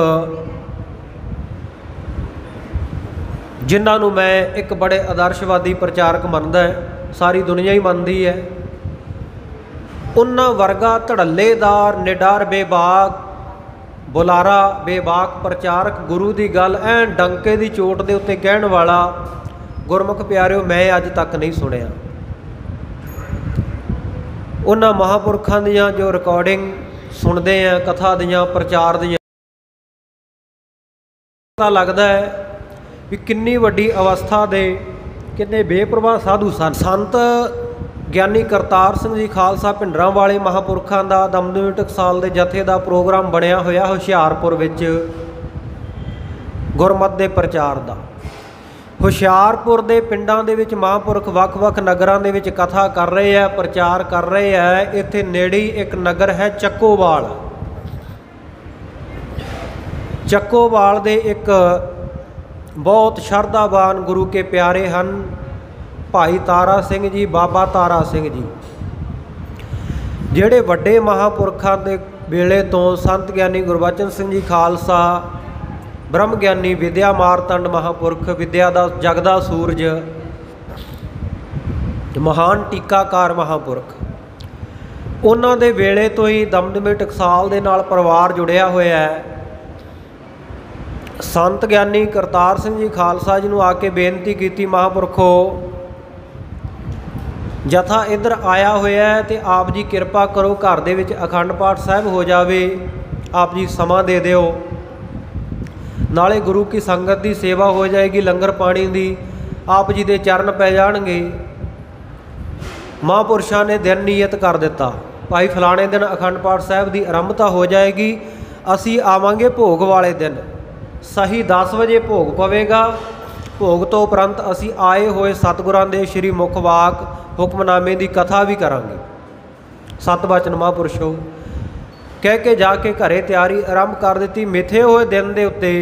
जिन्होंने मैं एक बड़े आदर्शवादी प्रचारक मनदा है, सारी दुनिया ही मनती है। उन्हां वर्गा धड़ल्लेदार निडर बेबाक बुलारा बेबाक प्रचारक गुरु की गल ऐन डंके की चोट के उत्ते कहण वाला गुरमुख प्यारिओ मैं अज तक नहीं सुनिया। उन्हां महापुरखां दियां जो रिकॉर्डिंग सुनते हैं, कथा दियां प्रचार दियां, पता लगता है भी कितनी वड्डी अवस्था दे कितने बेप्रवाह साधु सन। संत ज्ञानी करतार सिंह जी खालसा भिंडरां वाले महापुरखां दा दमदमी टकसाल के जथे का प्रोग्राम बनया होया हुशियारपुर विच गुरमत के प्रचार का। हुशियारपुर के पिंडां दे विच महापुरख वख-वख नगरां दे विच कथा कर रहे हैं, प्रचार कर रहे हैं। इत्थे नेड़े एक नगर है चक्कोवाल। चक्कोवाल दे एक बहुत शरधावान गुरु के प्यारे हैं भाई तारा सिंह जी, बाबा तारा सिंह जी, जिहड़े वड्डे महापुरखां दे वेले तो संत ज्ञानी गुरबचन सिंह जी खालसा, ब्रह्म ज्ञानी विद्या मारतंड महापुरख, विद्या दा जगदा सूरज, महान टीकाकार महापुरख, उन्हां दे वेले तो ही दमदमी टकसाल दे नाल परिवार जुड़िया होया है। संत ज्ञानी करतार सिंह जी खालसा जी नूं आके बेनती की, महापुरखो जथा इधर आया होया है तो आप जी किरपा करो घर दे विच अखंड पाठ साहिब हो जावे, आप जी समा दे दिओ, नाले गुरु की संगत की सेवा हो जाएगी, लंगर पानी की आप जी दे चरण पै जाणगे। महापुरुषां ने दिन नियत कर दिता, भाई फलाने दिन अखंड पाठ साहिब की आरंभता हो जाएगी, असी आवांगे भोग वाले दिन, सही 10 वजे भोग पवेगा। भोग तो उपरंत असी आए हुए सतगुरां दे श्री मुखवाक हुक्मनामे की कथा भी करांगे। सत बचन महापुरुषो कह के जाके घरे तैयारी आरंभ कर दी। मिथे हुए दिन के उत्ते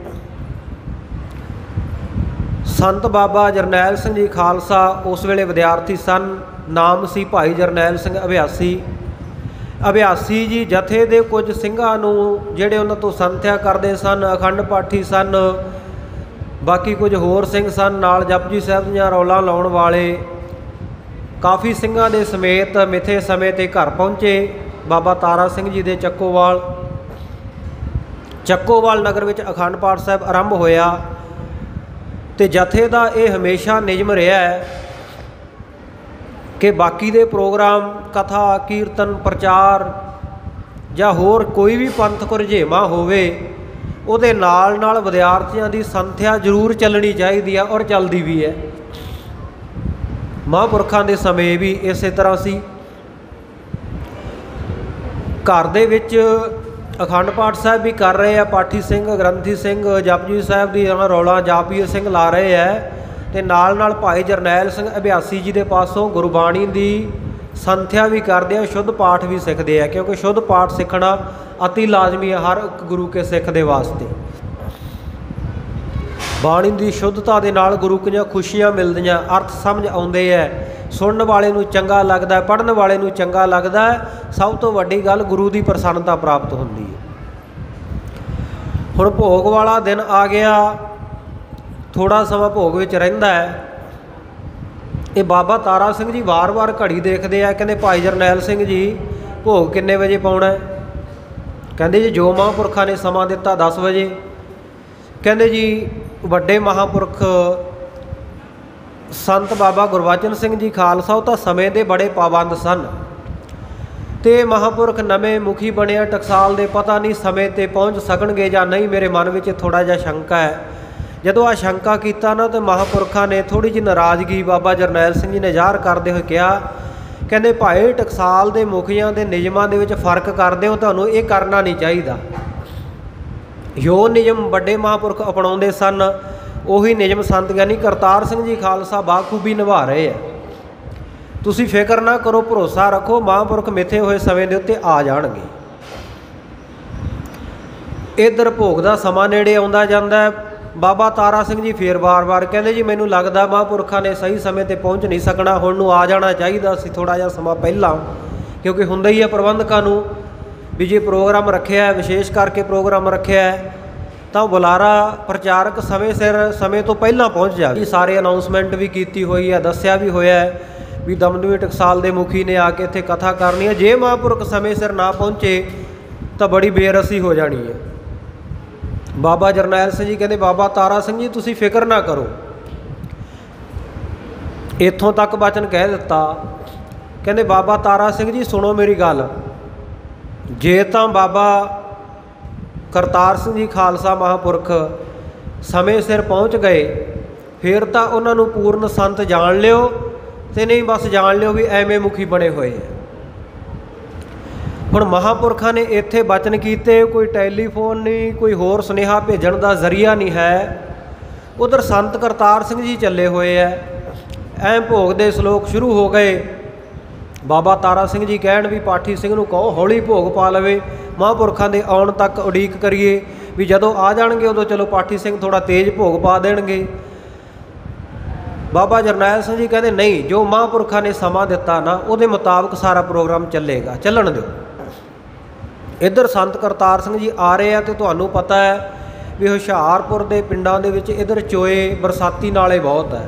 संत बाबा जरनैल सिंह जी खालसा उस वेले विद्यार्थी सन, नाम सी भाई जरनैल सिंह अभ्यासी। अभ्यासी जी जथे दे कुछ ਸਿੰਘਾਂ ਨੂੰ ਜਿਹੜੇ ਉਹਨਾਂ ਤੋਂ ਸੰਥਿਆ ਕਰਦੇ ਸਨ, अखंड पाठी सन, बाकी कुछ होर सिंह सन, नाल जपजी साहिब ਦੀਆਂ ਰੌਲਾਂ ਲਾਉਣ वाले काफ़ी ਸਿੰਘਾਂ ਦੇ ਸਮੇਤ ਮਿੱਥੇ ਸਮੇਂ ਤੇ घर पहुँचे बाबा तारा सिंह जी ਦੇ ਚੱਕੋਵਾਲ। ਚੱਕੋਵਾਲ नगर ਵਿੱਚ अखंड पाठ साहिब आरंभ होया तो जथे का यह हमेशा नियम रहा है कि बाकी दे प्रोग्राम कथा कीर्तन प्रचार ਜਾਂ होर कोई भी पंथक रुझेवां होवे ਉਹਦੇ ਨਾਲ ਨਾਲ विद्यार्थियों की संथ्या जरूर चलनी चाहिए और चलती भी है। महापुरखों के समय भी इस तरह सी। घर दे विच ਅਖੰਡ ਪਾਠ ਸਾਹਿਬ ਵੀ ਕਰ ਰਹੇ ਆ ਪਾਠੀ ਸਿੰਘ, ਗ੍ਰੰਥੀ ਸਿੰਘ, ਜਪਜੀ ਸਾਹਿਬ ਦੀ ਰੌਲਾ ਜਾਪੀ ਸਿੰਘ ਲਾ ਰਹੇ ਹੈ। ਅਤੇ ਨਾਲ ਭਾਈ ਜਰਨੈਲ ਸਿੰਘ ਅਭਿਆਸੀ ਜੀ ਦੇ ਪਾਸੋਂ ਗੁਰਬਾਣੀ ਦੀ ਸੰਥਿਆ ਵੀ ਕਰਦੇ ਆ, ਸ਼ੁੱਧ ਪਾਠ ਵੀ ਸਿੱਖਦੇ ਆ, ਕਿਉਂਕਿ ਸ਼ੁੱਧ ਪਾਠ ਸਿੱਖਣਾ ਅਤੀ ਲਾਜ਼ਮੀ ਹੈ ਹਰ ਇੱਕ ਗੁਰੂ ਕੇ ਸਿੱਖ ਦੇ ਵਾਸਤੇ। ਬਾਣੀ ਦੀ ਸ਼ੁੱਧਤਾ ਦੇ ਨਾਲ ਗੁਰੂ ਦੀਆਂ ਖੁਸ਼ੀਆਂ ਮਿਲਦੀਆਂ, ਅਰਥ ਸਮਝ ਆਉਂਦੇ ਹੈ, ਸੁਣਨ ਵਾਲੇ ਨੂੰ ਚੰਗਾ ਲੱਗਦਾ, ਪੜ੍ਹਨ ਵਾਲੇ ਨੂੰ ਚੰਗਾ ਲੱਗਦਾ। ਸਭ ਤੋਂ ਵੱਡੀ ਗੱਲ ਗੁਰੂ ਦੀ ਪ੍ਰਸੰਨਤਾ ਪ੍ਰਾਪਤ ਹੁੰਦੀ ਹੈ। ਹੁਣ ਭੋਗ ਵਾਲਾ ਦਿਨ ਆ ਗਿਆ, ਥੋੜ੍ਹਾ ਸਮਾਂ ਭੋਗ ਵਿੱਚ ਰਹਿੰਦਾ ਹੈ। ਇਹ ਬਾਬਾ ਤਾਰਾ ਸਿੰਘ ਜੀ ਵਾਰ-ਵਾਰ ਘੜੀ ਦੇਖਦੇ ਆ, ਕਹਿੰਦੇ ਭਾਈ ਜਰਨੈਲ ਸਿੰਘ ਜੀ ਭੋਗ ਕਿੰਨੇ ਵਜੇ ਪਾਉਣਾ? ਕਹਿੰਦੇ ਜੀ ਜੋ ਮਹਾਂਪੁਰਖਾਂ ਨੇ ਸਮਾਂ ਦਿੱਤਾ 10 ਵਜੇ। ਕਹਿੰਦੇ ਜੀ ਵੱਡੇ ਮਹਾਂਪੁਰਖ ਸੰਤ ਬਾਬਾ ਗੁਰਬਚਨ ਸਿੰਘ ਜੀ ਖਾਲਸਾ ਉਹ ਤਾਂ ਸਮੇਂ ਦੇ ਬੜੇ ਪਾਬੰਦ ਸਨ, ਅਤੇ ਮਹਾਂਪੁਰਖ ਨਵੇਂ ਮੁਖੀ ਬਣਿਆ ਟਕਸਾਲ ਦੇ, ਪਤਾ ਨਹੀਂ ਸਮੇਂ 'ਤੇ ਪਹੁੰਚ ਸਕਣਗੇ ਜਾਂ ਨਹੀਂ। ਮੇਰੇ ਮਨ ਵਿੱਚ ਥੋੜ੍ਹਾ ਜਿਹਾ ਸ਼ੰਕਾ ਹੈ। ਜਦੋਂ ਆ ਸ਼ੰਕਾ ਕੀਤਾ ਨਾ ਤਾਂ ਮਹਾਂਪੁਰਖਾਂ ਨੇ ਥੋੜ੍ਹੀ ਜਿਹੀ ਨਾਰਾਜ਼ਗੀ ਬਾਬਾ ਜਰਨੈਲ ਸਿੰਘ ਜੀ ਨੇ ਜ਼ਾਹਰ ਕਰਦੇ ਹੋਏ ਕਿਹਾ, ਕਹਿੰਦੇ ਭਾਈ ਟਕਸਾਲ ਦੇ ਮੁਖੀਆਂ ਦੇ ਨਿਯਮਾਂ ਦੇ ਵਿੱਚ ਫ਼ਰਕ ਕਰਦੇ ਹੋ, ਤੁਹਾਨੂੰ ਇਹ ਕਰਨਾ ਨਹੀਂ ਚਾਹੀਦਾ। ਜੋ ਨਿਯਮ ਵੱਡੇ ਮਹਾਂਪੁਰਖ ਅਪਣਾਉਂਦੇ ਸਨ ਉਹੀ ਨਿਯਮ ਸੰਤ ਗਿਆਨੀ ਕਰਤਾਰ ਸਿੰਘ ਜੀ ਖਾਲਸਾ ਬਾਖੂਬੀ ਨਿਭਾ ਰਹੇ ਆ। ਤੁਸੀਂ ਫਿਕਰ ਨਾ ਕਰੋ, ਭਰੋਸਾ ਰੱਖੋ, ਮਹਾਂਪੁਰਖ ਮਿੱਥੇ ਹੋਏ ਸਮੇਂ ਦੇ ਉੱਤੇ ਆ ਜਾਣਗੇ। ਇੱਧਰ ਭੋਗ ਦਾ ਸਮਾਂ ਨੇੜੇ ਆਉਂਦਾ ਜਾਂਦਾ। ਬਾਬਾ ਤਾਰਾ ਸਿੰਘ ਜੀ ਫੇਰ ਵਾਰ-ਵਾਰ ਕਹਿੰਦੇ ਜੀ ਮੈਨੂੰ ਲੱਗਦਾ ਮਹਾਂਪੁਰਖਾਂ ਨੇ ਸਹੀ ਸਮੇਂ 'ਤੇ ਪਹੁੰਚ ਨਹੀਂ ਸਕਣਾ, ਹੁਣ ਨੂੰ ਆ ਜਾਣਾ ਚਾਹੀਦਾ ਸੀ ਥੋੜ੍ਹਾ ਜਿਹਾ ਸਮਾਂ ਪਹਿਲਾਂ, ਕਿਉਂਕਿ ਹੁੰਦਾ ਹੀ ਹੈ ਪ੍ਰਬੰਧਕਾਂ ਨੂੰ ਵੀ ਜੇ ਪ੍ਰੋਗਰਾਮ ਰੱਖਿਆ, ਵਿਸ਼ੇਸ਼ ਕਰਕੇ ਪ੍ਰੋਗਰਾਮ ਰੱਖਿਆ ਤਾਂ ਬੁਲਾਰਾ ਪ੍ਰਚਾਰਕ ਸਮੇਂ ਸਿਰ ਸਮੇਂ ਤੋਂ ਪਹਿਲਾਂ ਪਹੁੰਚ ਜਾਵੇ। ਸਾਰੇ ਅਨਾਊਂਸਮੈਂਟ ਵੀ ਕੀਤੀ ਹੋਈ ਹੈ, ਦੱਸਿਆ ਵੀ ਹੋਇਆ ਹੈ ਵੀ ਦਮਦਮੀ ਟਕਸਾਲ ਦੇ ਮੁਖੀ ਨੇ ਆ ਕੇ ਇੱਥੇ ਕਥਾ ਕਰਨੀ ਹੈ। ਜੇ ਮਹਾਂਪੁਰਖ ਸਮੇਂ ਸਿਰ ਨਾ ਪਹੁੰਚੇ ਤਾਂ ਬੜੀ ਬੇਰਸੀ ਹੋ ਜਾਣੀ ਹੈ। ਬਾਬਾ ਜਰਨੈਲ ਸਿੰਘ ਜੀ ਕਹਿੰਦੇ ਬਾਬਾ ਤਾਰਾ ਸਿੰਘ ਜੀ ਤੁਸੀਂ ਫਿਕਰ ਨਾ ਕਰੋ। ਇੱਥੋਂ ਤੱਕ ਬਚਨ ਕਹਿ ਦਿੱਤਾ, ਕਹਿੰਦੇ ਬਾਬਾ ਤਾਰਾ ਸਿੰਘ ਜੀ ਸੁਣੋ ਮੇਰੀ ਗੱਲ, ਜੇ ਤਾਂ ਬਾਬਾ ਕਰਤਾਰ ਸਿੰਘ ਜੀ ਖਾਲਸਾ ਮਹਾਂਪੁਰਖ ਸਮੇਂ ਸਿਰ ਪਹੁੰਚ ਗਏ ਫਿਰ ਤਾਂ ਉਹਨਾਂ ਨੂੰ ਪੂਰਨ ਸੰਤ ਜਾਣ ਲਿਓ, ਅਤੇ ਨਹੀਂ ਬਸ ਜਾਣ ਲਿਓ ਵੀ ਐਵੇਂ ਮੁਖੀ ਬਣੇ ਹੋਏ ਹੈ। ਹੁਣ ਮਹਾਂਪੁਰਖਾਂ ਨੇ ਇੱਥੇ ਬਚਨ ਕੀਤੇ, ਕੋਈ ਟੈਲੀਫੋਨ ਨਹੀਂ, ਕੋਈ ਹੋਰ ਸੁਨੇਹਾ ਭੇਜਣ ਦਾ ਜ਼ਰੀਆ ਨਹੀਂ ਹੈ। ਉਧਰ ਸੰਤ ਕਰਤਾਰ ਸਿੰਘ ਜੀ ਚੱਲੇ ਹੋਏ ਹੈ। ਐਂ ਭੋਗ ਦੇ ਸ਼ਲੋਕ ਸ਼ੁਰੂ ਹੋ ਗਏ। ਬਾਬਾ ਤਾਰਾ ਸਿੰਘ ਜੀ ਕਹਿਣ ਵੀ ਪਾਠੀ ਸਿੰਘ ਨੂੰ ਕਹੋ ਹੌਲੀ ਭੋਗ ਪਾ ਲਵੇ, ਮਹਾਂਪੁਰਖਾਂ ਦੇ ਆਉਣ ਤੱਕ ਉਡੀਕ ਕਰੀਏ, ਵੀ ਜਦੋਂ ਆ ਜਾਣਗੇ ਉਦੋਂ ਚਲੋ ਪਾਠੀ ਸਿੰਘ ਥੋੜ੍ਹਾ ਤੇਜ਼ ਭੋਗ ਪਾ ਦੇਣਗੇ। ਬਾਬਾ ਜਰਨੈਲ ਸਿੰਘ ਜੀ ਕਹਿੰਦੇ ਨਹੀਂ, ਜੋ ਮਹਾਂਪੁਰਖਾਂ ਨੇ ਸਮਾਂ ਦਿੱਤਾ ਨਾ ਉਹਦੇ ਮੁਤਾਬਕ ਸਾਰਾ ਪ੍ਰੋਗਰਾਮ ਚੱਲੇਗਾ, ਚੱਲਣ ਦਿਓ। ਇੱਧਰ ਸੰਤ ਕਰਤਾਰ ਸਿੰਘ ਜੀ ਆ ਰਹੇ ਆ, ਅਤੇ ਤੁਹਾਨੂੰ ਪਤਾ ਹੈ ਵੀ ਹੁਸ਼ਿਆਰਪੁਰ ਦੇ ਪਿੰਡਾਂ ਦੇ ਵਿੱਚ ਇੱਧਰ ਚੋਏ ਬਰਸਾਤੀ ਨਾਲੇ ਬਹੁਤ ਹੈ।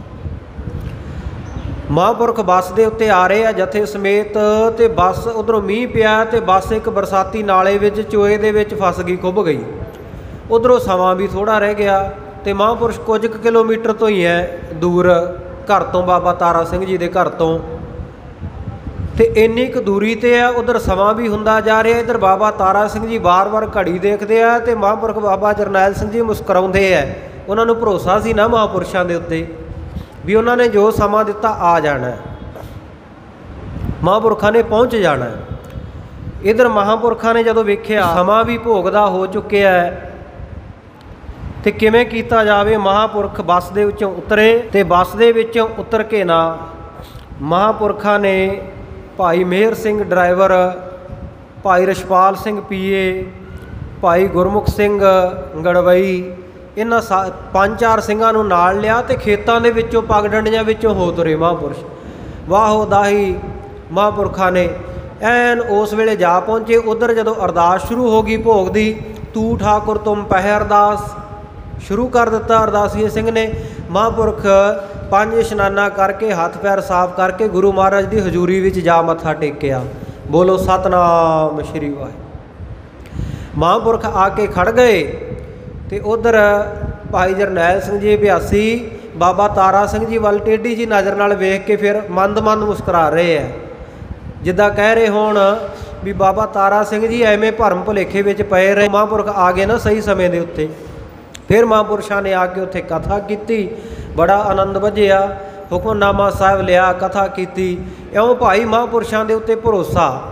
ਮਹਾਂਪੁਰਖ ਬੱਸ ਦੇ ਉੱਤੇ ਆ ਰਹੇ ਆ ਜਥੇ ਸਮੇਤ, ਅਤੇ ਬੱਸ ਉੱਧਰੋਂ ਮੀਂਹ ਪਿਆ ਅਤੇ ਬੱਸ ਇੱਕ ਬਰਸਾਤੀ ਨਾਲੇ ਵਿੱਚ ਚੋਏ ਦੇ ਵਿੱਚ ਫਸ ਗਈ, ਖੁੱਭ ਗਈ। ਉੱਧਰੋਂ ਸਮਾਂ ਵੀ ਥੋੜ੍ਹਾ ਰਹਿ ਗਿਆ, ਅਤੇ ਮਹਾਂਪੁਰਖ ਕੁਝ ਕੁ ਕਿਲੋਮੀਟਰ ਤੋਂ ਹੀ ਹੈ ਦੂਰ ਘਰ ਤੋਂ, ਬਾਬਾ ਤਾਰਾ ਸਿੰਘ ਜੀ ਦੇ ਘਰ ਤੋਂ, ਅਤੇ ਇੰਨੀ ਕੁ ਦੂਰੀ 'ਤੇ ਆ। ਉੱਧਰ ਸਮਾਂ ਵੀ ਹੁੰਦਾ ਜਾ ਰਿਹਾ। ਇੱਧਰ ਬਾਬਾ ਤਾਰਾ ਸਿੰਘ ਜੀ ਵਾਰ-ਵਾਰ ਘੜੀ ਦੇਖਦੇ ਆ, ਅਤੇ ਮਹਾਂਪੁਰਖ ਬਾਬਾ ਜਰਨੈਲ ਸਿੰਘ ਜੀ ਮੁਸਕਰਾਉਂਦੇ ਆ। ਉਹਨਾਂ ਨੂੰ ਭਰੋਸਾ ਸੀ ਨਾ ਮਹਾਂਪੁਰਸ਼ਾਂ ਦੇ ਉੱਤੇ ਵੀ ਉਹਨਾਂ ਨੇ ਜੋ ਸਮਾਂ ਦਿੱਤਾ ਆ ਜਾਣਾ, ਮਹਾਂਪੁਰਖਾਂ ਨੇ ਪਹੁੰਚ ਜਾਣਾ। ਇੱਧਰ ਮਹਾਂਪੁਰਖਾਂ ਨੇ ਜਦੋਂ ਵੇਖਿਆ ਸਮਾਂ ਵੀ ਭੋਗ ਦਾ ਹੋ ਚੁੱਕਿਆ ਹੈ ਅਤੇ ਕਿਵੇਂ ਕੀਤਾ ਜਾਵੇ, ਮਹਾਂਪੁਰਖ ਬੱਸ ਦੇ ਵਿੱਚੋਂ ਉਤਰੇ, ਅਤੇ ਬੱਸ ਦੇ ਵਿੱਚੋਂ ਉਤਰ ਕੇ ਨਾ ਮਹਾਂਪੁਰਖਾਂ ਨੇ ਭਾਈ ਮੇਹਰ ਸਿੰਘ ਡਰਾਈਵਰ, ਭਾਈ ਰਛਪਾਲ ਸਿੰਘ ਪੀਏ, ਭਾਈ ਗੁਰਮੁਖ ਸਿੰਘ ਗੜਵਈ, ਇਹਨਾਂ 5-4 ਸਿੰਘਾਂ ਨੂੰ ਨਾਲ ਲਿਆ ਅਤੇ ਖੇਤਾਂ ਦੇ ਵਿੱਚੋਂ ਪਗਡੰਡੀਆਂ ਵਿੱਚੋਂ ਹੋ ਤੁਰੇ ਮਹਾਂਪੁਰਸ਼। ਵਾਹੋ ਦਾਹੀ ਮਹਾਂਪੁਰਖਾਂ ਨੇ ਐਨ ਉਸ ਵੇਲੇ ਜਾ ਪਹੁੰਚੇ। ਉੱਧਰ ਜਦੋਂ ਅਰਦਾਸ ਸ਼ੁਰੂ ਹੋ ਗਈ ਭੋਗ ਦੀ, ਤੂ ਠਾਕੁਰ ਤੁਮ ਪਹਿ ਅਰਦਾਸ ਸ਼ੁਰੂ ਕਰ ਦਿੱਤਾ ਅਰਦਾਸੀਏ ਸਿੰਘ ਨੇ। ਮਹਾਂਪੁਰਖ 5 ਇਸ਼ਨਾਨਾ ਕਰਕੇ ਹੱਥ ਪੈਰ ਸਾਫ਼ ਕਰਕੇ ਗੁਰੂ ਮਹਾਰਾਜ ਦੀ ਹਜ਼ੂਰੀ ਵਿੱਚ ਜਾ ਮੱਥਾ ਟੇਕਿਆ। ਬੋਲੋ ਸਤਨਾਮ ਸ਼੍ਰੀ ਵਾਹਿਗੁਰੂ। ਮਹਾਂਪੁਰਖ ਆ ਕੇ ਖੜ੍ਹ ਗਏ, ਅਤੇ ਉੱਧਰ ਭਾਈ ਜਰਨੈਲ ਸਿੰਘ ਜੀ ਅਭਿਆਸੀ ਬਾਬਾ ਤਾਰਾ ਸਿੰਘ ਜੀ ਵੱਲ ਟੇਢੀ ਜੀ ਨਜ਼ਰ ਨਾਲ ਵੇਖ ਕੇ ਫਿਰ ਮੰਦ-ਮੰਦ ਮੁਸਕਰਾ ਰਹੇ ਹੈ, ਜਿੱਦਾਂ ਕਹਿ ਰਹੇ ਹੋਣ ਵੀ ਬਾਬਾ ਤਾਰਾ ਸਿੰਘ ਜੀ ਐਵੇਂ ਭਰਮ ਭੁਲੇਖੇ ਵਿੱਚ ਪਏ ਰਹੇ। ਮਹਾਂਪੁਰਖ ਆ ਗਏ ਨਾ ਸਹੀ ਸਮੇਂ ਦੇ ਉੱਤੇ। ਫਿਰ ਮਹਾਂਪੁਰਸ਼ਾਂ ਨੇ ਆ ਕੇ ਉੱਥੇ ਕਥਾ ਕੀਤੀ, ਬੜਾ ਆਨੰਦ ਵੱਜਿਆ, ਹੁਕਮਨਾਮਾ ਸਾਹਿਬ ਲਿਆ, ਕਥਾ ਕੀਤੀ। ਇਉਂ ਭਾਈ ਮਹਾਂਪੁਰਸ਼ਾਂ ਦੇ ਉੱਤੇ ਭਰੋਸਾ,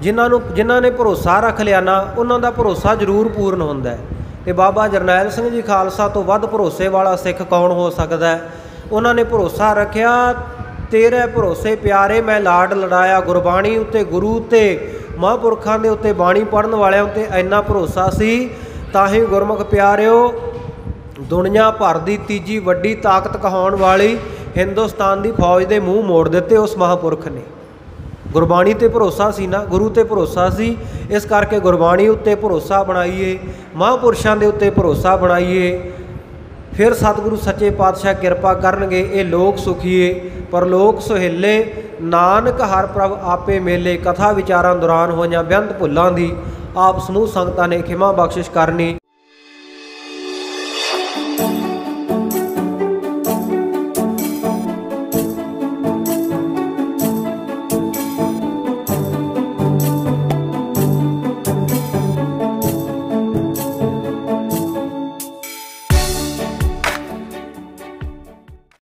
ਜਿਨ੍ਹਾਂ ਨੇ ਭਰੋਸਾ ਰੱਖ ਲਿਆ ਨਾ, ਉਹਨਾਂ ਦਾ ਭਰੋਸਾ ਜ਼ਰੂਰ ਪੂਰਨ ਹੁੰਦਾ ਹੈ। ਤੇ ਬਾਬਾ ਜਰਨੈਲ ਸਿੰਘ ਜੀ ਖਾਲਸਾ ਤੋਂ ਵੱਧ ਭਰੋਸੇ ਵਾਲਾ ਸਿੱਖ ਕੌਣ ਹੋ ਸਕਦਾ ਹੈ। ਉਹਨਾਂ ਨੇ ਭਰੋਸਾ ਰੱਖਿਆ, ਤੇਰੇ ਭਰੋਸੇ ਪਿਆਰੇ ਮੈਂ ਲਾਡ ਲੜਾਇਆ। ਗੁਰਬਾਣੀ ਉੱਤੇ, ਗੁਰੂ ਉੱਤੇ, ਮਹਾਂਪੁਰਖਾਂ ਦੇ ਉੱਤੇ, ਬਾਣੀ ਪੜ੍ਹਨ ਵਾਲਿਆਂ ਉੱਤੇ ਇੰਨਾ ਭਰੋਸਾ ਸੀ, ਤਾਂ ਹੀ ਗੁਰਮੁਖ ਪਿਆਰਿਓ ਦੁਨੀਆ ਭਰ ਦੀ ਤੀਜੀ ਵੱਡੀ ਤਾਕਤ ਕਹਾਉਣ ਵਾਲੀ ਹਿੰਦੁਸਤਾਨ ਦੀ ਫੌਜ ਦੇ ਮੂੰਹ ਮੋੜ ਦਿੱਤੇ ਉਸ ਮਹਾਂਪੁਰਖ ਨੇ। ਗੁਰਬਾਣੀ 'ਤੇ ਭਰੋਸਾ ਸੀ ਨਾ, ਗੁਰੂ 'ਤੇ ਭਰੋਸਾ ਸੀ। ਇਸ ਕਰਕੇ ਗੁਰਬਾਣੀ ਉੱਤੇ ਭਰੋਸਾ ਬਣਾਈਏ, ਮਹਾਂਪੁਰਸ਼ਾਂ ਦੇ ਉੱਤੇ ਭਰੋਸਾ ਬਣਾਈਏ, ਫਿਰ ਸਤਿਗੁਰੂ ਸੱਚੇ ਪਾਤਸ਼ਾਹ ਕਿਰਪਾ ਕਰਨਗੇ। ਇਹ ਲੋਕ ਸੁਖੀਏ ਪਰਲੋਕ ਸੁਹੇਲੇ, ਨਾਨਕ ਹਰ ਪ੍ਰਭ ਆਪੇ ਮੇਲੇ। ਕਥਾ ਵਿਚਾਰਾਂ ਦੌਰਾਨ ਹੋਈਆਂ ਬੇਅੰਤ ਭੁੱਲਾਂ ਦੀ ਆਪ ਸਮੂਹ ਸੰਗਤਾਂ ਨੇ ਖਿਮਾ ਬਖਸ਼ਿਸ਼ ਕਰਨੀ।